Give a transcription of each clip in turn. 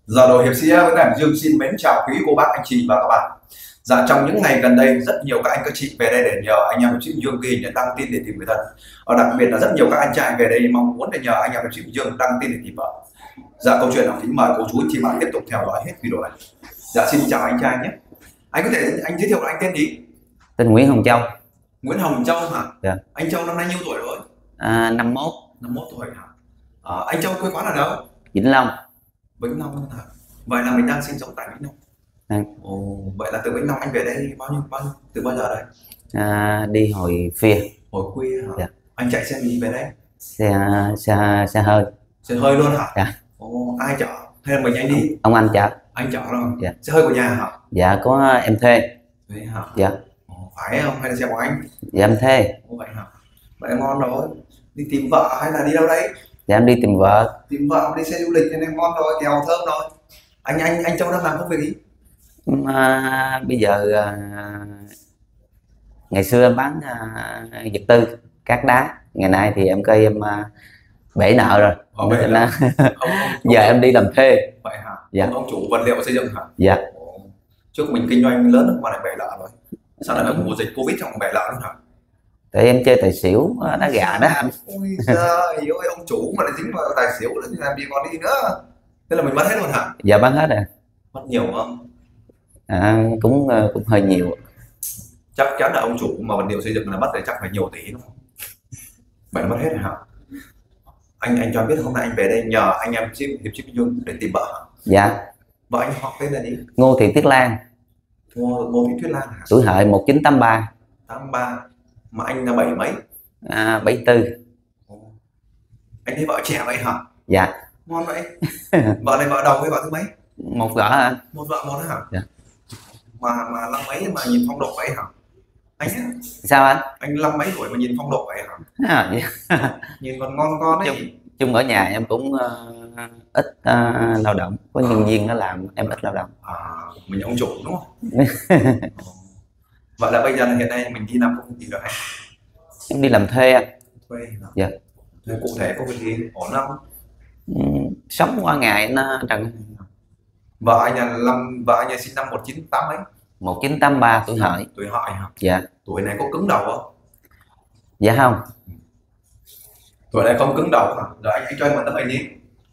Giờ đồ hiệp sĩ với Cảnh Dương xin mến chào quý cô bác anh chị và các bạn. Dạ, trong những ngày gần đây rất nhiều các anh các chị về đây để nhờ anh em hiệp sĩ Dương ghi nhận đăng tin để tìm người thân. Đặc biệt là rất nhiều các anh trai về đây mong muốn để nhờ anh em hiệp sĩ Dương đăng tin để tìm vợ. Dạ, câu chuyện là kính mời cô chú chị bạn tiếp tục theo dõi hết video này. Dạ, xin chào anh trai nhé. Anh có thể anh giới thiệu anh tên gì? Tên Nguyễn Hồng Châu. Nguyễn Hồng Châu hả? Dạ. Anh Châu năm nay nhiêu tuổi rồi? 51. 51 tuổi hả? Anh Châu quê quán ở đâu? Vĩnh Long. Vĩnh Long hả? Vậy là mình đang sinh sống tại Vĩnh Long. Vậy là từ Vĩnh Long anh về đây từ bao giờ đây? Đi hồi khuya. Hồi khuya hả? Dạ. Anh chạy xe gì về đây? Xe hơi. Xe hơi luôn hả? Dạ. Ai chở? Hay là mình anh đi? Ông anh chở. Anh chở rồi. Dạ. Xe hơi của nhà hả? Dạ, có em thuê. Thế hả? Dạ. Phải không? Hay là xe của anh? Dạ, em thuê. Vậy hả? Vậy ngon rồi. Đi tìm vợ hay là đi đâu đấy? Dạ, em đi tìm vợ. Tìm vợ đi xe du lịch nên em ngon rồi, kèo thơm rồi. Anh Châu đang làm công việc gì? Bây giờ ngày xưa em bán vật tư cát đá, ngày nay thì em coi em bể nợ rồi. Giờ em đi làm thuê. Vậy hả? Dạ. Ông chủ vật liệu xây dựng hả? Dạ. Trước mình kinh doanh lớn mà lại bể nợ rồi. Sao lại ở mùa dịch Covid trong bể nợ luôn hả? Tại em chơi tài xỉu đá gà đó anh. Ôi giời ơi, ông chủ mà lại dính vào tài xỉu thì làm gì còn đi nữa. Thế là mình bán hết luôn hả? Dạ, bán hết rồi. Mất nhiều không? Cũng hơi nhiều. Chắc chắn là ông chủ mà vật liệu xây dựng là mất thì chắc phải nhiều tỷ đúng không? Vậy là mất hết rồi hả? Anh cho biết hôm nay anh về đây nhờ anh em hiệp sĩ Dương để tìm vợ hả? Dạ. Vợ anh họ tên là gì? Ngô Thị Tuyết Lan. Ngô Thị Tuyết Lan hả? Tuổi hợi 1983. 83. Mà anh là 7 mấy? 74. Anh thấy vợ trẻ vậy hả? Dạ. Ngon vậy. Vợ này vợ đầu hay vợ thứ mấy? Một vợ hả? Một vợ một hả? Dạ. Mà năm mấy mà nhìn phong độ vậy hả? Anh Sao anh? Anh năm mấy tuổi mà nhìn phong độ vậy hả? Dạ. Nhìn còn ngon con đấy. Chung ở nhà em cũng ít lao động, có nhân viên nó làm, em ít lao động. Mình ông chủ đúng không? Vậy là bây giờ là hiện nay mình đi làm công việc gì rồi anh? Em đi làm thuê anh. Thuê hả? Dạ. Thuê cụ thể công việc gì? Ổn không? Sống qua ngày nó trần. Vợ anh là sinh năm 1980 mấy? 1983, tuổi hợi. Tuổi hợi hả? Dạ. Tuổi này có cứng đầu không? Dạ không. Tuổi này không cứng đầu hả? Rồi anh cho em một tấm ảnh đi.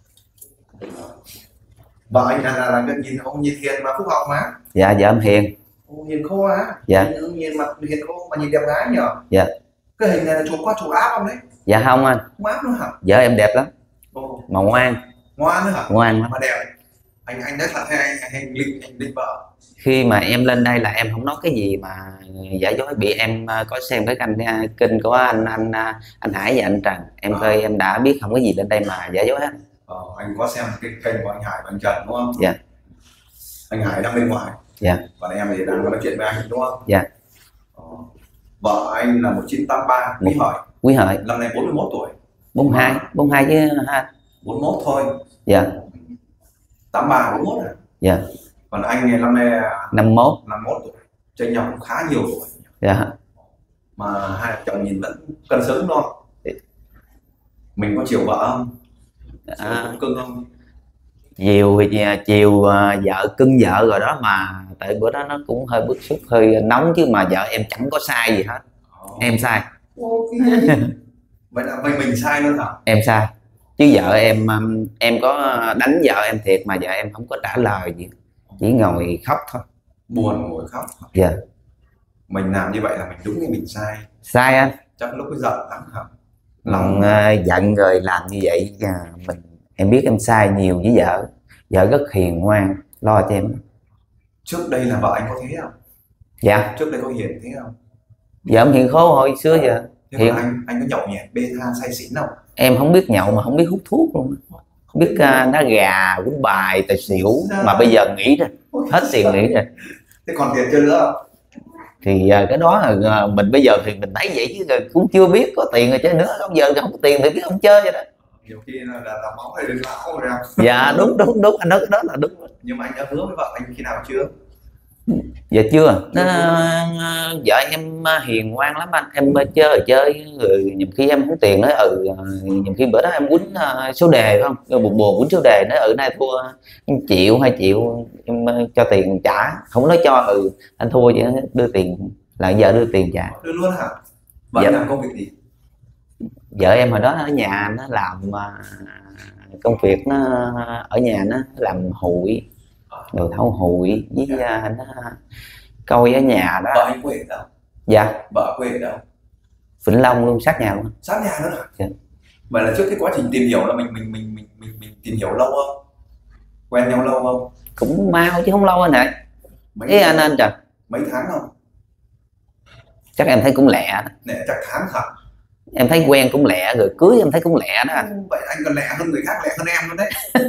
Vợ anh là nhìn hiền mà phúc hậu mà. Dạ, vợ em hiền. Hiền khô á? Dạ. Nhìn mặt hiền khô mà nhìn đẹp gái nhỉ? Dạ. Cái hình này là chụp qua chụp áp không đấy? Dạ không anh. Không áp nữa hả? Vợ em đẹp lắm. Mà ngoan. Ngoan nữa hả? Ngoan lắm. Mà đẹp. Anh nói thật hay anh lịch vợ. Khi mà em lên đây là em không nói cái gì mà giả dối, bị em có xem cái kênh của anh Hải và anh Trần, em coi em đã biết không có gì lên đây mà giả dối hết. Anh có xem cái kênh của anh Hải và anh Trần đúng không? Dạ. Anh Hải đang bên ngoài. Dạ. Còn em thì đang nói chuyện với anh đúng không? Dạ. Vợ anh là 1983, Quý Hợi. Quý Hợi. Năm nay 41 tuổi. 42 chứ ha. 41 thôi. Dạ. 83 41 rồi. Dạ. Còn anh này năm nay 51 tuổi. Chênh nhau cũng khá nhiều tuổi. Dạ. Mà hai vợ chồng nhìn vẫn cân xứng thôi. Mình có chiều vợ không? Cưng không? Chiều vợ cưng vợ rồi đó, mà tại bữa đó nó cũng hơi bức xúc, hơi nóng, chứ mà vợ em chẳng có sai gì hết. Em sai. Vậy là mình sai luôn hả? Em sai. Chứ vợ em có đánh vợ em thiệt mà vợ em không có trả lời gì, chỉ ngồi khóc thôi. Buồn ngồi khóc. Dạ. Mình làm như vậy là mình đúng hay mình sai? Sai anh. Chắc lúc cái giận lắm hả? Lòng giận rồi làm như vậy em biết em sai nhiều với vợ. Vợ rất hiền ngoan, lo cho em. Trước đây là vợ anh có thế không? Dạ. Trước đây có hiền thế không? Vợ em hiền khô hồi xưa giờ. Hiền. Anh có nhậu nhẹt bê tha say xỉn không? Em không biết nhậu mà không biết hút thuốc luôn, không biết đá gà, quýnh bài, tài xỉu. Mà bây giờ nghỉ rồi, hết tiền nghỉ rồi. Thế còn tiền chơi nữa không? Thì cái đó là mình bây giờ thì mình thấy vậy chứ cũng chưa biết có tiền rồi chơi nữa. Bây giờ không có tiền thì biết không chơi vậy đó. Nhiều khi là máu hay đừng lão rồi. Dạ đúng anh nói cái đó là đúng. Nhưng mà anh đã hứa với vợ anh khi nào chưa? Dạ chưa. Vợ em hiền ngoan lắm anh, em chơi rồi nhiều khi em không tiền nói nhiều khi bữa đó em quýnh số đề không, rồi buồn buồn quýnh số đề nói nay thua 1 triệu 2 triệu, em cho tiền trả, không nói cho anh thua vậy, đưa tiền là vợ đưa tiền trả. Đưa luôn hả? Vợ Dạ. làm công việc gì? Vợ em hồi đó ở nhà nó làm công việc, nó ở nhà nó làm hụi, đồ thâu hụi với nó coi ở nhà đó. Vợ anh quê ở đâu? Dạ. Vợ quê ở đâu? Vĩnh Long luôn, sát nhà luôn. Sát nhà nữa hả? Dạ. Vậy là trước cái quá trình tìm hiểu là mình tìm hiểu lâu không? Quen nhau lâu không? Cũng mau chứ không lâu anh ạ. Ý anh trời. Mấy tháng không? Chắc em thấy cũng lẹ. Nè chắc tháng hả? Em thấy quen cũng lẹ, rồi cưới em thấy cũng lẹ đó anh. Vậy anh còn lẹ hơn người khác, lẹ hơn em luôn đấy.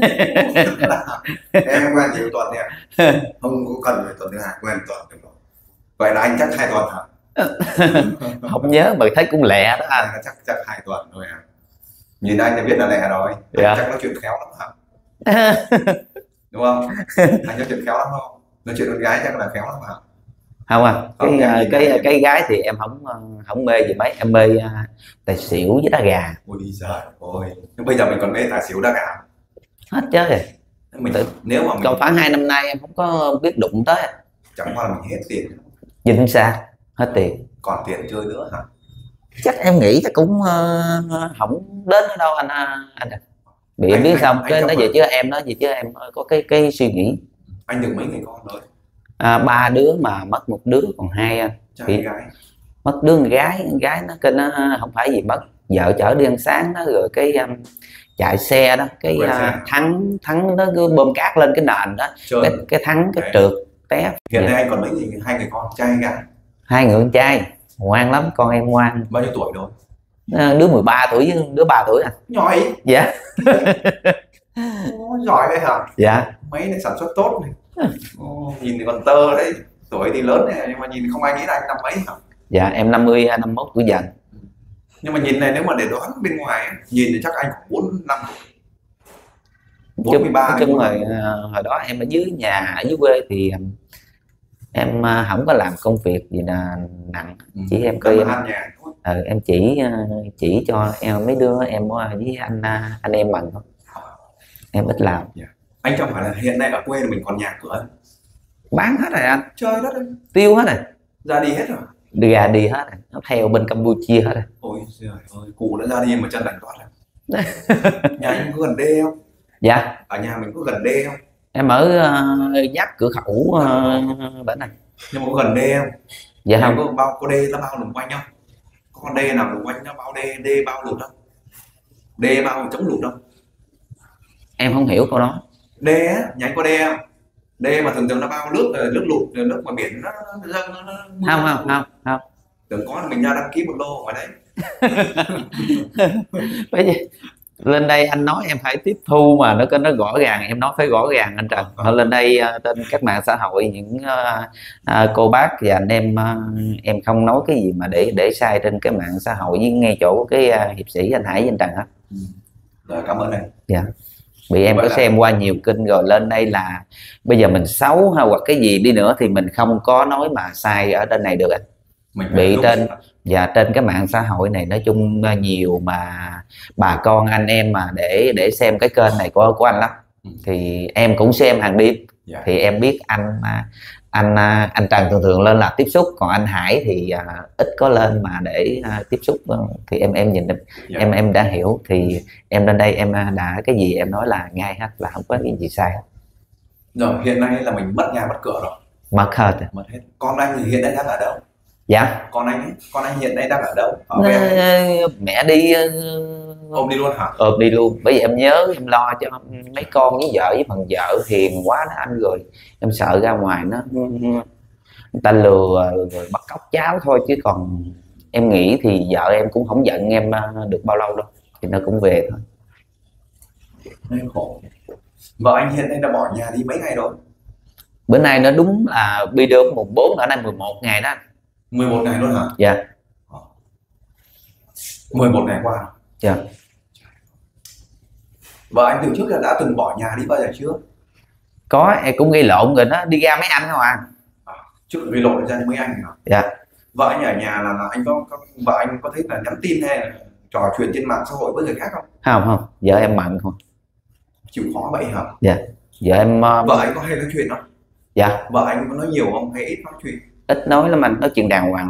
Em quen nhiều tuần nè. Không có cần phải tuần thứ 2, quen tuần được rồi. Vậy là anh chắc 2 tuần hả? Không nhớ mà thấy cũng lẹ đó anh. Chắc 2 tuần thôi à. Nhìn anh thì biết là lẹ rồi. Dạ. Chắc nói chuyện khéo lắm hả? Đúng không? Anh nói chuyện khéo lắm không? Nói chuyện con gái chắc là khéo lắm hả? Không à, cái gái thì em không mê gì mấy, em mê tài xỉu với đá gà. Ôi giời ơi, nhưng bây giờ mình còn mê tài xỉu đá gà hết chơi rồi. Nếu mà mình còn khoảng 2 năm nay em không có biết đụng tới, chẳng qua là mình hết tiền. chính xác, hết tiền. Còn tiền chơi nữa hả? Chắc em nghĩ chắc cũng không đến ở đâu anh bị em biết xong cái nó về chứ em nói gì chứ em có cái suy nghĩ. Anh được mấy người con rồi? 3 đứa mà mất 1 đứa còn 2 anh. Trai gái? Mất đứa con gái nó kêu nó không phải gì mất, vợ chở đi ăn sáng đó, rồi cái chạy xe đó, cái thắng nó cứ bơm cát lên cái nền đó, cái thắng cái trượt té. Hiện nay anh còn mấy người, 2 người con, trai hay gái? 2 người con trai, ngoan lắm, con em ngoan. Bao nhiêu tuổi rồi? Đứa 13 tuổi với đứa 3 tuổi anh. Nhỏ ý? Dạ. Giỏi đấy hả? Dạ. Mấy này sản xuất tốt này. Nhìn thì còn tơ đấy, tuổi thì lớn này nhưng mà nhìn không ai nghĩ là anh năm mấy hả? Dạ em 50 51 tuổi dần. Nhưng mà nhìn này nếu mà để đoán bên ngoài nhìn thì chắc anh khoảng 45 43. Chung hồi đó em ở dưới nhà ở dưới quê thì em không có làm công việc gì là nặng, chỉ em coi em chỉ cho em mấy đứa em với anh em bằng thôi, em ít làm. Anh chẳng phải là hiện nay ở quê mình còn nhà cửa không? Bán hết rồi anh, chơi đất đấy, tiêu hết rồi, ra đi hết rồi, gà đi hết rồi, nó theo bên Campuchia hết rồi. Ôi trời ơi, cụ đã ra đi mà chân lành toát rồi. Nhà anh có gần đê không? Dạ. Ở nhà mình có gần đê không? Em ở giáp cửa khẩu bển này. Nhưng mà có gần đê không? Dạ không. Có đê nó bao lùm quanh không? Có con đê nào lùm quanh nó bao đê bao lụt không? Đê bao chống lụt không? Em không hiểu câu đó. Đê á, nhà anh có đê không? Đê mà thường nó bao nước lụt, nước ngoài biển nó dâng không. Tưởng có là mình ra đăng ký một lô ngoài đấy. Lên đây anh nói em phải tiếp thu mà nó rõ ràng, em nói phải rõ ràng anh Trần. Lên đây trên các mạng xã hội những cô bác và anh em không nói cái gì mà để sai trên cái mạng xã hội với ngay chỗ cái hiệp sĩ anh Hải với anh Trần hết. Rồi cảm ơn anh. Dạ. Bị em có xem qua nhiều kênh rồi, lên đây là bây giờ mình xấu hay hoặc cái gì đi nữa thì mình không có nói mà sai ở trên này được anh. Bị trên trên cái mạng xã hội này nói chung nhiều mà bà con anh em mà để xem cái kênh này của anh lắm, thì em cũng xem hàng đêm. Thì em biết anh Trần thường lên là tiếp xúc, còn anh Hải thì ít có lên mà để tiếp xúc, thì em nhìn em đã hiểu, thì em lên đây em đã cái gì em nói là ngay hết, là không có cái gì sai hết. Rồi hiện nay là mình mất nhà mất cửa rồi. Mất hết. Con anh thì hiện nay đang ở đâu? Dạ. Con anh hiện nay đang ở đâu? Mẹ đi ôm đi luôn hả? Ôm đi luôn, bởi vì em nhớ em lo cho mấy con với vợ, với phần vợ hiền quá đó anh, rồi em sợ ra ngoài người ta lừa rồi bắt cóc cháu thôi, chứ còn em nghĩ thì vợ em cũng không giận em được bao lâu đâu, thì nó cũng về thôi. Em khổ. Vợ anh hiện nay đã bỏ nhà đi mấy ngày rồi? Bữa nay nó đúng là đi được mùng 4, ở nay 11 ngày đó. 11 ngày luôn hả? Dạ. 11 ngày qua. Dạ. Vợ anh từ trước là đã từng bỏ nhà đi bao giờ chưa? Có, em cũng gây lộn rồi đó, đi ra mấy anh không à. Trước vì lộ ra mấy anh hả? Dạ. Vợ anh ở nhà là anh có vợ anh có thấy là nhắn tin hay là trò chuyện trên mạng xã hội với người khác không? Không, vợ em bận không. Chịu khó vậy hả? Dạ. Vợ em vợ anh có hay nói chuyện không? Dạ. Vợ anh có nói nhiều không hay ít nói chuyện? Ít nói lắm anh, nói chuyện đàng hoàng.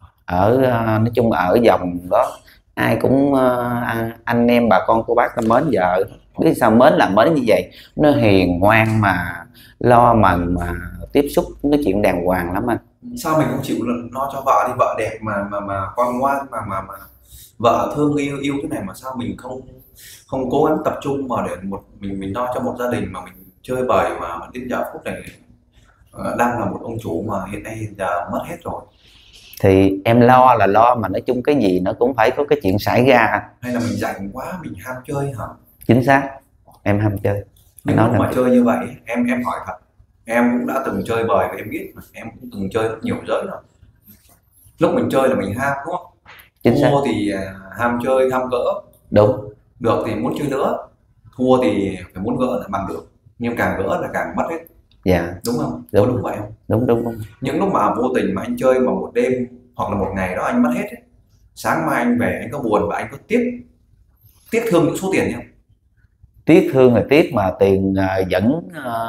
Nói chung ở vòng đó ai cũng anh em bà con cô bác ta mến vợ. Biết sao mến là mến như vậy, nó hiền ngoan mà lo mà tiếp xúc nói chuyện đàng hoàng lắm anh. Sao mình không chịu lo cho vợ đi, vợ đẹp mà con ngoan mà vợ thương yêu cái này mà sao mình không cố gắng tập trung vào để mình lo cho một gia đình mà mình chơi bời mà đến giờ phút này đang là một ông chủ mà hiện nay giờ mất hết rồi. Thì em lo là lo mà nói chung cái gì nó cũng phải có cái chuyện xảy ra. Hay là mình rảnh quá mình ham chơi hả? Chính xác, em ham chơi. Nhưng lúc mà chơi như vậy em hỏi thật, em cũng đã từng chơi bời và em biết mà, em cũng từng chơi rất nhiều giới rồi. Lúc mình chơi là mình ham đúng không? Chính xác. Thua thì ham chơi ham gỡ. Đúng. Được thì muốn chơi nữa, thua thì phải muốn gỡ là bằng được, nhưng càng gỡ là càng mất hết. Dạ. Đúng không? Đúng. Đúng vậy không? Đúng. Những lúc mà vô tình mà anh chơi mà một đêm hoặc là một ngày đó anh mất hết ấy, sáng mai anh về anh có buồn và anh có tiếc thương những số tiền không? Tiếc thương là tiếc mà tiền vẫn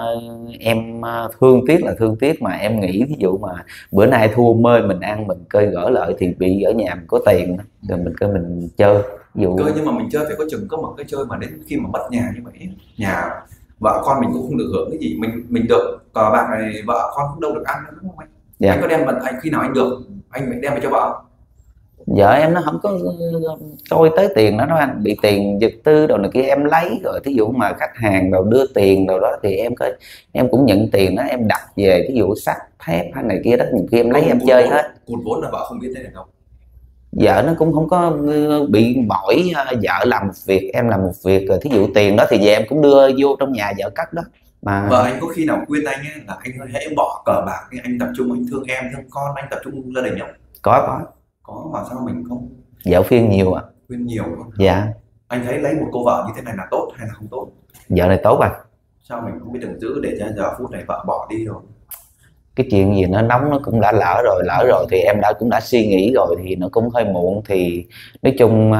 em thương tiếc là thương tiếc, mà em nghĩ ví dụ mà bữa nay thua mơi mình ăn mình cơi gỡ lợi thì bị ở nhà mình có tiền rồi mình cơi mình chơi. Ví dụ nhưng mà mình chơi phải có chừng có một cái chơi mà đến khi mà mất nhà như vậy, nhà vợ con mình cũng không được hưởng cái gì, mình được cờ bạc này vợ con cũng đâu được ăn nữa, đúng không anh? Dạ. Anh có đem anh khi nào anh được anh phải đem về cho vợ? Vợ em nó không có coi tới tiền đó anh, bị tiền vật tư đồ này kia em lấy rồi, thí dụ mà khách hàng rồi đưa tiền rồi đó thì em cũng nhận tiền đó em đặt về, thí dụ sắt thép hay này kia đó, nhiều khi em lấy em chơi hết. Cụt vốn là vợ không biết thế này không? Vợ nó cũng không có bị mỏi, vợ làm một việc em làm một việc, rồi thí dụ tiền đó thì về em cũng đưa vô trong nhà vợ cất đó mà. Vợ anh có khi nào khuyên anh ấy là anh hãy bỏ cờ bạc, anh tập trung anh thương em thương con, anh tập trung gia đình không? Có mà sao mình không? Vợ khuyên nhiều à? Khuyên nhiều không? Dạ. Anh thấy lấy một cô vợ như thế này là tốt hay là không tốt? Vợ này tốt à? Sao mình không biết đừng giữ để cho giờ phút này vợ bỏ đi rồi? Cái chuyện gì nó nóng nó cũng đã lỡ rồi thì em cũng đã suy nghĩ rồi thì nó cũng hơi muộn, thì nói chung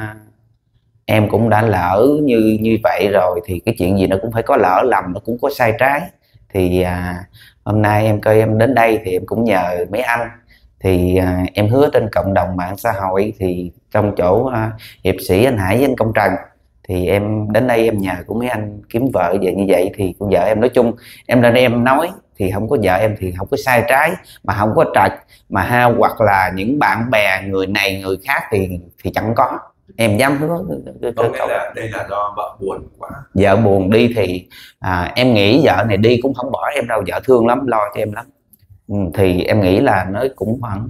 em cũng đã lỡ như vậy rồi thì cái chuyện gì nó cũng phải có lỡ lầm, nó cũng có sai trái. Thì hôm nay em coi em đến đây thì em cũng nhờ mấy anh, thì em hứa trên cộng đồng mạng xã hội thì trong chỗ hiệp sĩ anh Hải với anh Công Trần, thì em đến đây em nhờ của mấy anh kiếm vợ về như vậy. Thì con vợ em nói chung em lên đây em nói thì không có, vợ em thì không có sai trái mà không có trật mà hoặc là những bạn bè người này người khác thì chẳng có, em dám hứa. Đây là do vợ buồn quá. Vợ buồn đi thì em nghĩ vợ này đi cũng không bỏ em đâu, vợ thương lắm, lo cho em lắm. Thì em nghĩ là nó cũng khoảng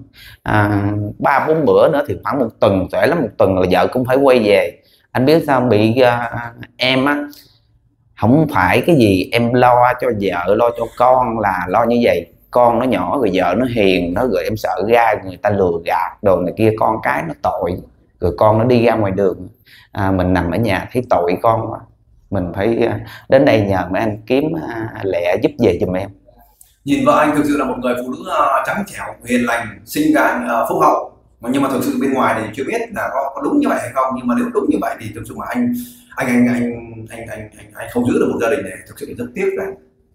3-4 bữa nữa thì khoảng 1 tuần, trễ lắm 1 tuần là vợ cũng phải quay về. Anh biết sao bị em á, không phải cái gì em lo cho vợ lo cho con là lo như vậy, con nó nhỏ rồi vợ nó hiền nó, rồi em sợ ra người ta lừa gạt đồ này kia, con cái nó tội, rồi con nó đi ra ngoài đường mình nằm ở nhà thấy tội con quá, mình phải đến đây nhờ mấy anh kiếm lẹ giúp về giùm em. Nhìn vợ anh thực sự là một người phụ nữ trắng trẻo, hiền lành, xinh gái, phúc hậu, nhưng mà thực sự bên ngoài thì chưa biết là có đúng như vậy hay không, nhưng mà nếu đúng như vậy thì thực sự mà anh không giữ được một gia đình này, thực sự rất tiếc này.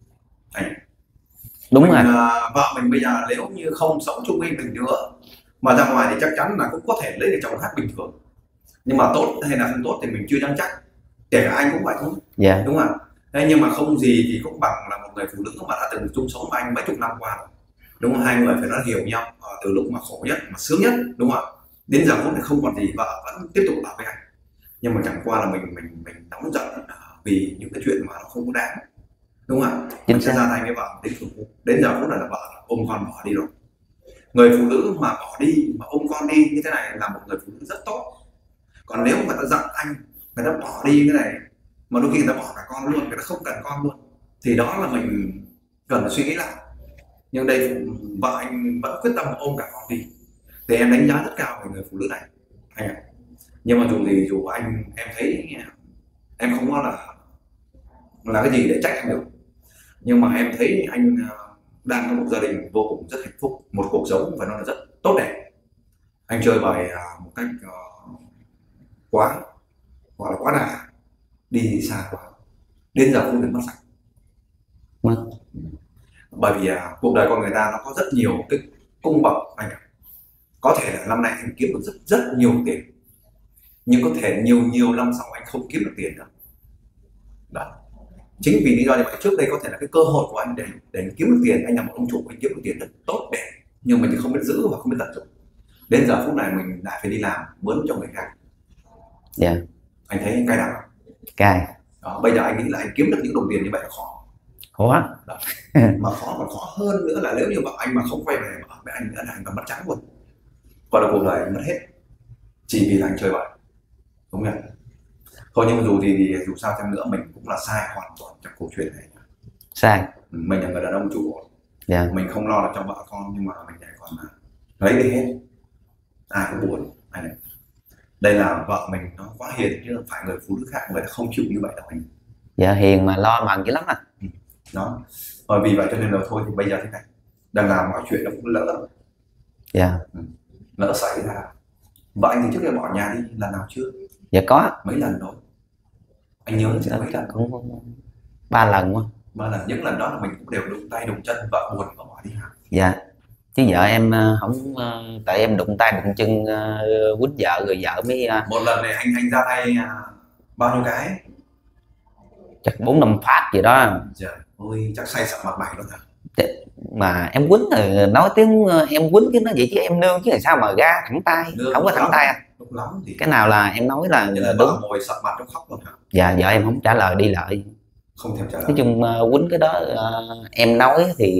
Đúng rồi. Vợ mình bây giờ nếu như không sống chung với mình nữa mà ra ngoài thì chắc chắn là cũng có thể lấy được chồng khác bình thường, nhưng mà tốt hay là không tốt thì mình chưa dám chắc, kể cả anh cũng vậy thôi. Dạ. Đúng không? Thế nhưng mà không gì thì cũng bằng là một người phụ nữ mà đã từng chung sống với anh mấy chục năm qua rồi, đúng không? Hai người phải nói hiểu nhau từ lúc mà khổ nhất mà sướng nhất, đúng không ạ? Đến giờ phút này không còn gì vợ vẫn tiếp tục ở với anh, nhưng mà chẳng qua là mình nóng giận vì những cái chuyện mà nó không có đáng, đúng không ạ? Chính xác. Ra tay với vợ đến giờ phút này là vợ ôm con bỏ đi rồi. Người phụ nữ mà bỏ đi mà ôm con đi như thế này là một người phụ nữ rất tốt. Còn nếu mà ta giận anh, người ta bỏ đi cái này mà đôi khi người ta bỏ cả con luôn, người ta không cần con luôn, thì đó là mình cần phải suy nghĩ lại. Nhưng đây vợ anh vẫn quyết tâm ôm cả con đi, thì em đánh giá rất cao về người phụ nữ này anh ạ. Nhưng mà dù anh em thấy em không có là cái gì để trách anh được, nhưng mà em thấy anh đang có một gia đình vô cùng rất hạnh phúc, một cuộc sống và nó là rất tốt đẹp. Anh chơi bài một cách quá gọi là quá đà, đi xa quá, đến giờ không được mất sạch. Bởi vì cuộc đời con người ta nó có rất nhiều cái cung bậc anh ạ. Có thể là năm nay anh kiếm được rất nhiều tiền, nhưng có thể nhiều năm sau anh không kiếm được tiền nữa. Đó. Chính vì lý do như vậy, trước đây có thể là cái cơ hội của anh để anh kiếm được tiền, anh là một ông chủ, anh kiếm được tiền rất tốt đẹp, nhưng mình thì không biết giữ và không biết tận dụng. Đến giờ phút này mình lại phải đi làm mướn cho người khác. Dạ. Anh thấy cay đắng không? Cay. Đó, bây giờ anh nghĩ là anh kiếm được những đồng tiền như vậy là khó. Khó. Mà khó còn khó hơn nữa là nếu như vợ anh mà không quay về mà ở với anh nữa là anh còn mất trắng luôn. Còn là cuộc đời anh mất hết chỉ vì là anh chơi bời, đúng không? Thôi nhưng mà dù sao chăng nữa mình cũng là sai hoàn toàn trong câu chuyện này. Sai. Mình là người đàn ông trụ cột. Dạ. Mình không lo được cho vợ con, nhưng mà mình lại còn lấy đi hết. Ai cũng buồn anh này. Đây là vợ mình nó quá hiền, chứ không phải người phụ nữ khác người ta không chịu như vậy đâu anh. Dạ hiền mà lo bằng dữ lắm à. Đó. Vì vậy cho nên là thôi thì bây giờ thế này, đang làm mọi chuyện nó cũng lỡ. Dạ. Lỡ xảy ra. Vợ anh thì trước kia bỏ nhà đi lần nào chưa? Dạ có. Mấy lần rồi. Anh nhớ chưa? Mấy lần? Cũng 3 lần quá. 3 lần. Những lần đó là mình cũng đều đụng tay đụng chân, vợ buồn và bỏ đi hả? Dạ. Chứ vợ em không, tại em đụng tay đụng chân quýnh vợ rồi vợ mới một lần này anh ra tay bao nhiêu cái? Chắc 4-5 phát gì đó. Trời ơi, chắc say sẩm mặt mày luôn hả? Mà em quýnh rồi nói tiếng em quýnh chứ nó vậy, chứ em nương chứ làm sao mà ra thẳng tay. Không có thẳng tay à. Lúc lắm thì cái nào là em nói là đúng. Ngồi sập mặt trong khóc luôn hả? Dạ vợ em không trả lời đi lại. Không thèm trả lời. Nói chung quýnh cái đó em nói thì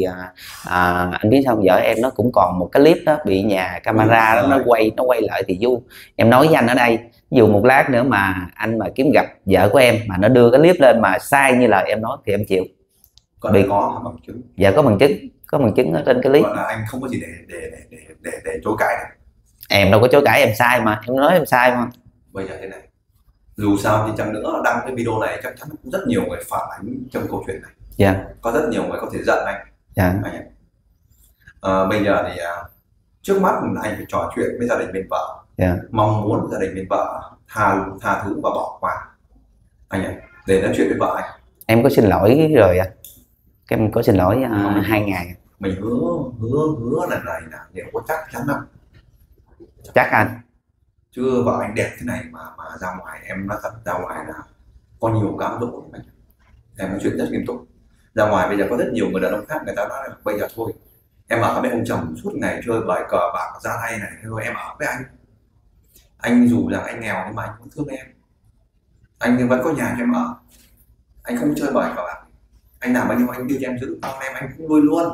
anh biết sao, vợ em nó cũng còn một cái clip đó bị nhà camera đó, nó quay lại thì du. Em nói với anh ở đây, ví dụ một lát nữa mà anh mà kiếm gặp vợ của em mà nó đưa cái clip lên mà sai như lời em nói thì em chịu. Còn bị có bằng chứng. Dạ có bằng chứng ở trên cái clip. Còn là anh không có gì để chối cãi này. Em đâu có chối cãi, em sai mà, em nói em sai mà. Bây giờ thế này, dù sao thì chăng nữa đăng cái video này chắc chắn cũng rất nhiều người phản ánh trong câu chuyện này. Dạ. Có rất nhiều người có thể giận anh. Dạ. Bây giờ thì trước mắt là anh phải trò chuyện với gia đình bên vợ. Dạ. Mong muốn gia đình bên vợ tha thứ và bỏ qua anh ạ, để nói chuyện với vợ anh. Em có xin lỗi rồi anh. Em có xin lỗi 2 ngày. Mình hứa lần này là liệu có chắc chắn không? Chắc anh. Chứ vợ anh đẹp thế này mà ra ngoài, em nói thật, ra ngoài là có nhiều cám dỗ. Em nói chuyện rất nghiêm túc. Ra ngoài bây giờ có rất nhiều người đàn ông khác, người ta nói là bây giờ thôi em ở với ông chồng suốt ngày chơi bài cờ bạc ra tay này, thôi em ở với anh. Anh dù rằng anh nghèo nhưng mà anh cũng thương em. Anh vẫn có nhà cho em ở. Anh không chơi bài cờ bạc. Anh làm bao nhiêu anh đưa cho em giữ, con em anh cũng nuôi luôn.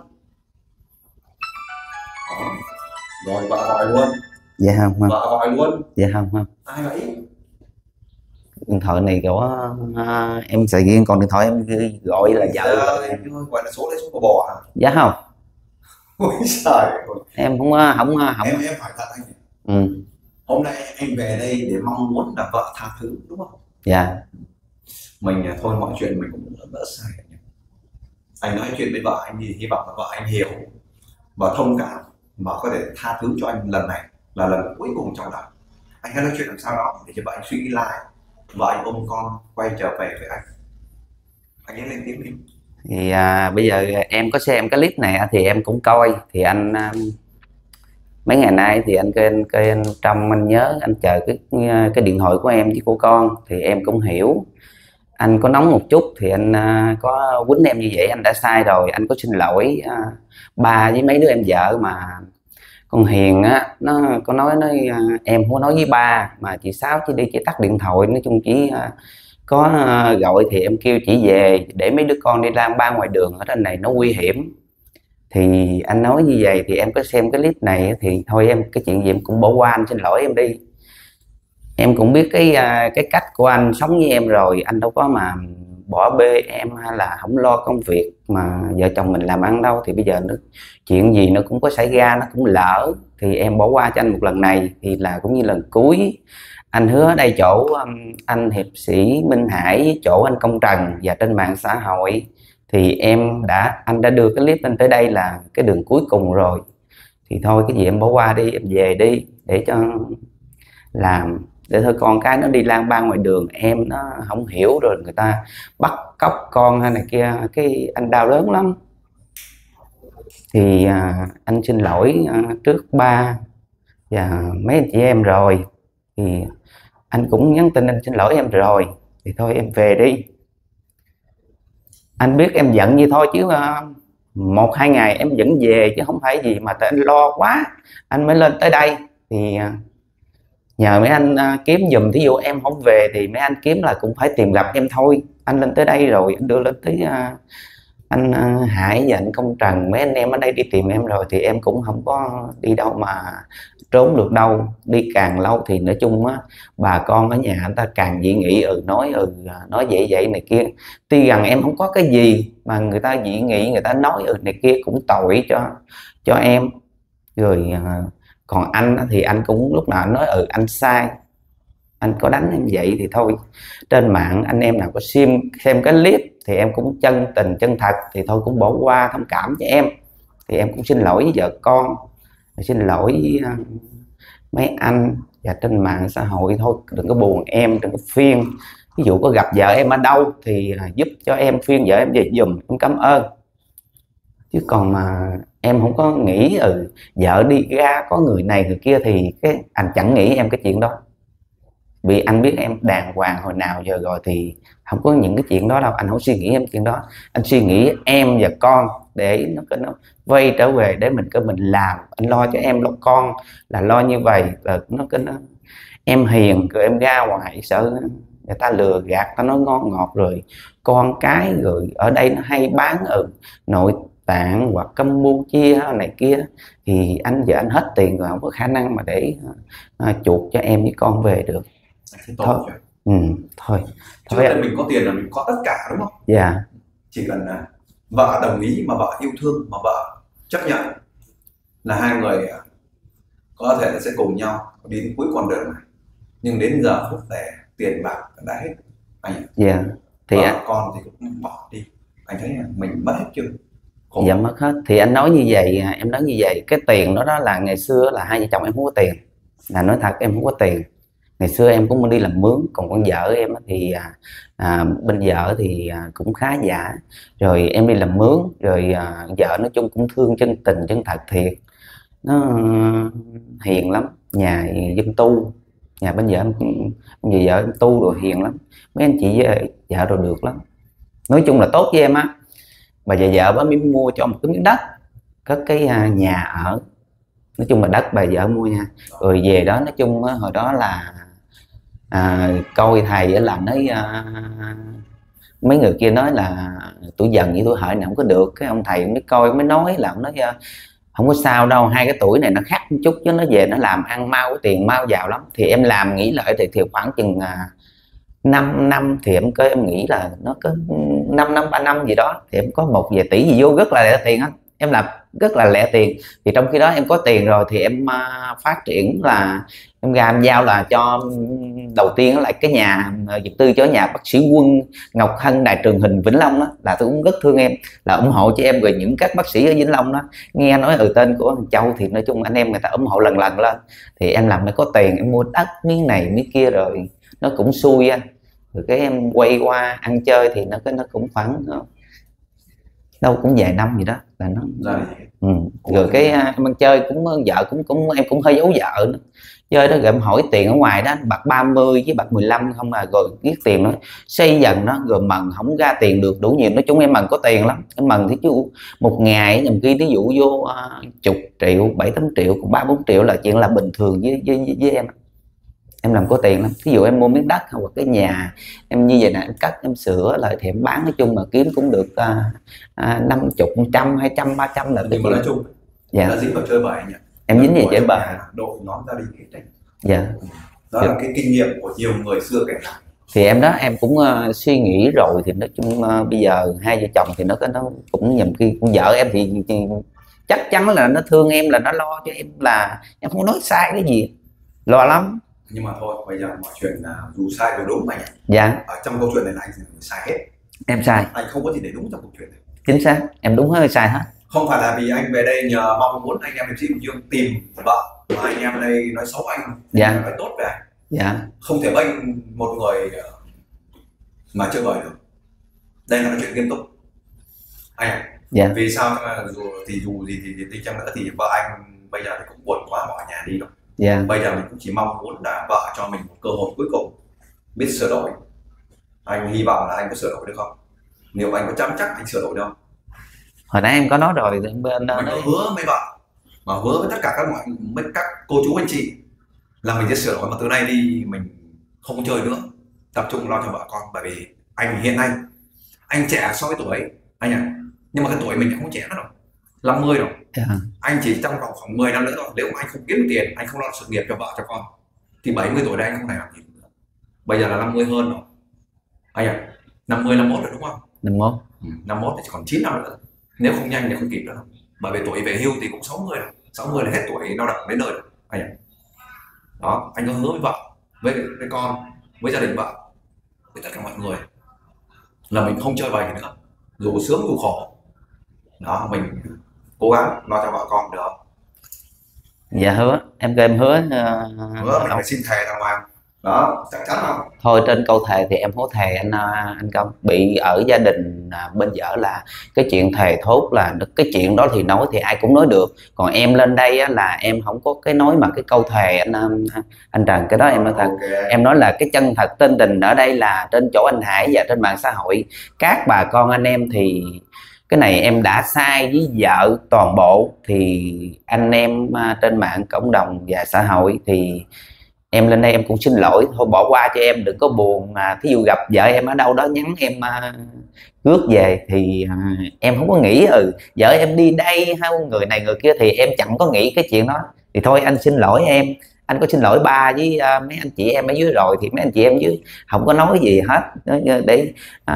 Rồi vợ gọi luôn. Dạ không. Vợ gọi luôn. Dạ không. Ai vậy? Điện thoại này của em xài riêng, còn điện thoại em gọi là vợ. Gọi là số lấy số của bò hả? Dạ không. Ôi trời. Em không. Em hỏi thật anh. Hôm nay anh về đây để mong muốn là vợ tha thứ đúng không? Dạ. Mình thôi mọi chuyện mình cũng đỡ sai. Anh nói chuyện với vợ anh thì hy vọng là vợ anh hiểu và thông cảm và có thể tha thứ cho anh lần này là lần cuối cùng trong đời. Anh hãy nói chuyện làm sao đó để cho vợ anh suy nghĩ lại, vợ anh ôm con quay trở về với anh. Anh nhớ lên tiếng đi. Thì bây giờ em có xem cái clip này thì em cũng coi, thì anh mấy ngày nay thì anh kêu anh trong anh nhớ anh chờ cái điện thoại của em với của con, thì em cũng hiểu anh có nóng một chút thì anh có quýnh em như vậy, anh đã sai rồi, anh có xin lỗi ba với mấy đứa em vợ. Mà con Hiền á, nó có nói em không có nói với ba, mà chị Sáu chỉ đi chỉ tắt điện thoại, nói chung chỉ có gọi thì em kêu chị về để mấy đứa con đi lang ba ngoài đường ở trên này nó nguy hiểm. Thì anh nói như vậy thì em có xem cái clip này thì thôi em cái chuyện gì em cũng bỏ qua, anh xin lỗi em đi. Em cũng biết cái cách của anh sống với em rồi, anh đâu có mà bỏ bê em hay là không lo công việc mà vợ chồng mình làm ăn đâu. Thì bây giờ chuyện gì nó cũng có xảy ra, nó cũng lỡ, thì em bỏ qua cho anh một lần này thì là cũng như lần cuối. Anh hứa ở đây chỗ anh hiệp sĩ Minh Hải với chỗ anh Công Trần và trên mạng xã hội thì anh đã đưa cái clip lên tới đây là cái đường cuối cùng rồi, thì thôi cái gì em bỏ qua đi, em về đi để cho làm, để thôi con cái nó đi lang bang ngoài đường em nó không hiểu rồi người ta bắt cóc con hay này kia, cái anh đau đớn lắm. Thì anh xin lỗi trước ba và mấy anh chị em rồi, thì anh cũng nhắn tin anh xin lỗi em rồi, thì thôi em về đi. Anh biết em giận vậy thôi chứ 1-2 ngày em vẫn về, chứ không phải gì mà tại anh lo quá anh mới lên tới đây. Thì nhờ mấy anh kiếm giùm, thí dụ em không về thì mấy anh kiếm là cũng phải tìm gặp em thôi. Anh lên tới đây rồi, anh đưa lên tới anh Hải và anh Công Trần, mấy anh em ở đây đi tìm em rồi, thì em cũng không có đi đâu mà trốn được đâu. Đi càng lâu thì nói chung á, bà con ở nhà người ta càng dị nghị, nói vậy này kia. Tuy rằng em không có cái gì mà người ta dị nghị, người ta nói này kia cũng tội cho em. Rồi còn anh thì anh cũng lúc nào anh nói anh sai, anh có đánh em vậy thì thôi. Trên mạng anh em nào có xem cái clip thì em cũng chân tình chân thật, thì thôi cũng bỏ qua, thông cảm cho em. Thì em cũng xin lỗi với vợ con, xin lỗi mấy anh, và trên mạng xã hội thôi đừng có buồn em, đừng có phiền. Ví dụ có gặp vợ em ở đâu thì giúp cho em, phiền vợ em về giùm, em cảm ơn. Chứ còn mà em không có nghĩ vợ đi ra có người này người kia thì anh chẳng nghĩ em cái chuyện đó. Vì anh biết em đàng hoàng hồi nào giờ rồi, thì không có những cái chuyện đó đâu. Anh không suy nghĩ em chuyện đó, anh suy nghĩ em và con để nó quay trở về để mình làm. Anh lo cho em, lo con là lo như vậy là em hiền, rồi em ra ngoài sợ người ta lừa gạt, ta nói ngon ngọt, rồi con cái rồi ở đây nó hay bán nội tạng hoặc Campuchia này kia, thì anh vợ anh hết tiền rồi, không có khả năng mà để chuộc cho em với con về được. Thôi thôi mình có tiền là mình có tất cả, đúng không? Dạ. Chỉ cần là vợ đồng ý, mà vợ yêu thương, mà vợ chấp nhận là hai người có thể là sẽ cùng nhau đến cuối con đường này. Nhưng đến giờ phút này tiền bạc đã hết anh. Dạ. Thì con thì cũng bỏ đi, anh thấy là mình mất hết chưa? Dạ mất hết. Thì anh nói như vậy, em nói như vậy, cái tiền đó là ngày xưa là hai vợ chồng em không có tiền, là nói thật em không có tiền. Ngày xưa em cũng đi làm mướn, còn con vợ em thì bên vợ thì cũng khá giả. Rồi em đi làm mướn, rồi vợ nói chung cũng thương, chân tình chân thật thiệt, nó hiền lắm. Nhà dân tu, nhà bên vợ em tu rồi hiền lắm. Mấy anh chị với vợ rồi được lắm, nói chung là tốt với em á. Bà vợ mới mua cho một cái miếng đất, có cái nhà ở, nói chung là đất bà vợ mua nha. Rồi về đó nói chung hồi đó là coi thầy là nói mấy người kia nói là tuổi dần với tuổi hợi này không có được. Cái ông thầy mới coi mới nói là ông nói không có sao đâu, hai cái tuổi này nó khác một chút, chứ nó về nó làm ăn mau, cái tiền mau vào lắm. Thì em làm nghĩ lại thì khoảng chừng 5 năm thì em nghĩ là nó có 5 năm 3 năm gì đó thì em có 1 vài tỷ gì vô, rất là lẹ tiền á. Em làm rất là lẹ tiền. Thì trong khi đó em có tiền rồi thì em phát triển là em ra em giao là cho đầu tiên là cái nhà vật tư cho nhà bác sĩ Quân Ngọc Hân Đài Truyền Hình Vĩnh Long đó, là tôi cũng rất thương em, là ủng hộ cho em. Rồi những các bác sĩ ở Vĩnh Long đó nghe nói tên của thằng Châu thì nói chung anh em người ta ủng hộ lần lần lên. Thì em làm mới có tiền, em mua đất miếng này miếng kia rồi nó cũng xui anh. Rồi cái em quay qua ăn chơi thì nó cũng khoảng đâu cũng vài năm gì đó là nó rồi cái em ăn chơi cũng vợ em cũng hơi giấu vợ nữa. Chơi đó rồi em hỏi tiền ở ngoài đó bạc 30 với bạc 15 không à, rồi viết tiền nó xây dần nó, rồi mần không ra tiền được đủ nhiều. Nói chung em mần có tiền lắm, em mần thí dụ một ngày nhầm khi ví dụ vô 10 triệu 7-8 triệu, còn 3-4 triệu là chuyện là bình thường với em làm có tiền lắm. Ví dụ em mua miếng đất hoặc cái nhà em như vậy nè, em cắt em sửa lại thì em bán, nói chung mà kiếm cũng được 50, 100, 200, 300 là nhưng mà nói chung dạ. Là dính vào chơi bời nhỉ? Em dính gì chơi bời, đội nón gia đình hết đấy. Dạ. Đó là cái kinh nghiệm của nhiều người xưa kể lại. Thì em đó em cũng suy nghĩ rồi, thì nói chung bây giờ hai vợ chồng thì nó cũng nhầm khi con vợ em thì chắc chắn là nó thương em, là nó lo cho em, là em không nói sai cái gì, lo lắm. Nhưng mà thôi bây giờ mọi chuyện là dù sai dù đúng mà nhỉ? Dạ. Ở trong câu chuyện này là anh sai hết. Em sai. Anh không có gì để đúng trong câu chuyện này. Chính xác, em đúng hay sai hết. Không phải là vì anh về đây nhờ mong muốn anh em hiệp sĩ Bình Dương tìm vợ mà anh em đây nói xấu anh, Dạ. phải tốt về anh. Dạ. Không thể bênh một người mà chưa bởi được. Đây là cái chuyện nghiêm túc anh ạ. Dạ. Vì sao dù gì thì đi chăng nữa thì vợ anh bây giờ thì cũng buồn quá bỏ nhà đi rồi. Dạ. Bây giờ mình cũng chỉ mong muốn là vợ cho mình một cơ hội cuối cùng biết sửa đổi. Anh hy vọng là anh có sửa đổi được không? Nếu anh có dám chắc anh sửa đổi đâu. Hồi nãy em có nói rồi, bên mình có hứa với vợ mà hứa với tất cả các cô chú anh chị là mình sẽ sửa đổi, mà từ nay đi mình không có chơi nữa, tập trung lo cho vợ con. Bởi vì anh hiện nay anh trẻ so với tuổi anh ạ, nhưng mà cái tuổi mình không trẻ nữa rồi, 50 rồi. Anh chỉ trong vòng khoảng 10 năm nữa thôi. Nếu mà anh không kiếm được tiền, anh không lo sự nghiệp cho vợ cho con thì 70 tuổi đây anh không thể làm gì nữa. Bây giờ là 50 hơn rồi anh ạ, 50 51 rồi đúng không? 51. 51 thì chỉ còn 9 năm nữa, nếu không nhanh thì không kịp đâu. Bởi vì tuổi về hưu thì cũng 60 rồi, 60 là hết tuổi lao động đến nơi rồi anh ạ. Đó, anh có hứa với vợ, với con, với gia đình vợ, với tất cả mọi người là mình không chơi bời nữa, dù sướng dù khổ. Đó, mình cố gắng lo cho vợ con được không? Dạ hứa, em kêu em hứa. Hứa mình phải xin thề đàng hoàng. Đó, chắc chắn không? Thôi trên câu thề thì em hứa thề anh Công. Bị ở gia đình bên vợ là cái chuyện thề thốt là cái chuyện đó thì nói thì ai cũng nói được. Còn em lên đây á, là em không có cái nói mà cái câu thề anh Trần, cái đó em nói thật. Okay. Em nói là cái chân thật tên tình ở đây là trên chỗ anh Hải và trên mạng xã hội. Các bà con anh em thì cái này em đã sai với vợ toàn bộ, thì anh em trên mạng cộng đồng và xã hội thì em lên đây em cũng xin lỗi, thôi bỏ qua cho em, đừng có buồn. Thí dụ gặp vợ em ở đâu đó nhắn em rước về thì em không có nghĩ vợ em đi đây hay người này người kia, thì em chẳng có nghĩ cái chuyện đó. Thì thôi anh xin lỗi em, anh có xin lỗi ba với mấy anh chị em ở dưới rồi, thì mấy anh chị em dưới không có nói gì hết để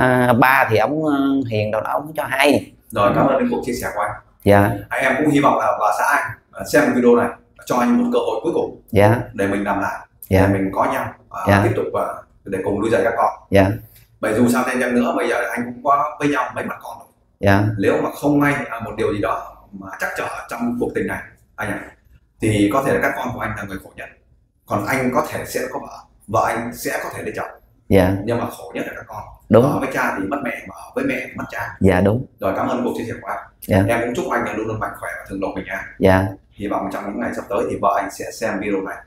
ba thì ông hiền đâu đó ông cho hay. Rồi, cảm ơn cuộc chia sẻ của anh. Dạ. Anh em cũng hy vọng là bà xã anh xem video này cho anh một cơ hội cuối cùng. Dạ. Để mình làm lại, dạ. để mình có nhau tiếp tục để cùng nuôi dạy các con. Dạ. Bởi dù sao thêm chăng nữa bây giờ anh cũng có với nhau mấy mặt con rồi. Dạ. Nếu mà không may một điều gì đó mà trắc trở trong cuộc tình này anh ạ, thì có thể là các con của anh là người khổ nhất. Còn anh có thể sẽ có vợ anh sẽ có thể lấy chồng. Dạ. Nhưng mà khổ nhất là các con. Đúng. Ở với cha thì mất mẹ, mà ở với mẹ thì mất cha. Dạ đúng. Rồi, cảm ơn cuộc chia sẻ của anh. Dạ. Em cũng chúc anh luôn luôn mạnh khỏe và thường độ bình an. Dạ. Hy vọng trong những ngày sắp tới thì vợ anh sẽ xem video này,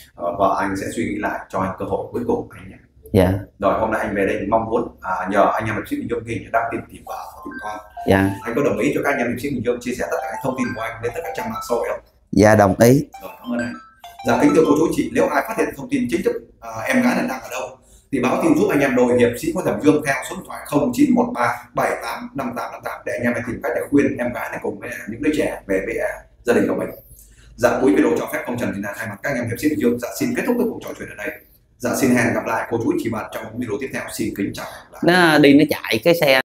vợ anh sẽ suy nghĩ lại cho anh cơ hội cuối cùng anh nhé. Dạ. Rồi, hôm nay anh về đây mong muốn nhờ anh em hiệp sĩ Bình Dương Ghi đăng tin tìm vợ và tìm con. Dạ. Anh có đồng ý cho các anh em hiệp sĩ Bình Dương chia sẻ tất cả các thông tin của anh lên tất cả trang mạng xã hội không? Dạ đồng ý. Rồi, cảm ơn anh. Dạ, kính thưa cô chú chị, nếu ai phát hiện thông tin chính thức em gái này đang ở đâu thì báo tin giúp anh em đội hiệp sĩ Nguyễn Thẩm Dương theo số điện thoại 0913 78 5858 để anh em tìm cách để khuyên em gái này cùng với những đứa trẻ về với gia đình của mình. Dạ, cuối video cho phép ông Trần thì là thay mặt các anh em hiệp sĩ Bình Dương dạ xin kết thúc cuộc trò chuyện ở đây. Dạ, xin hẹn gặp lại cô chú chị bạn trong video tiếp theo. Xin kính chào. Nó đi nó chạy cái xe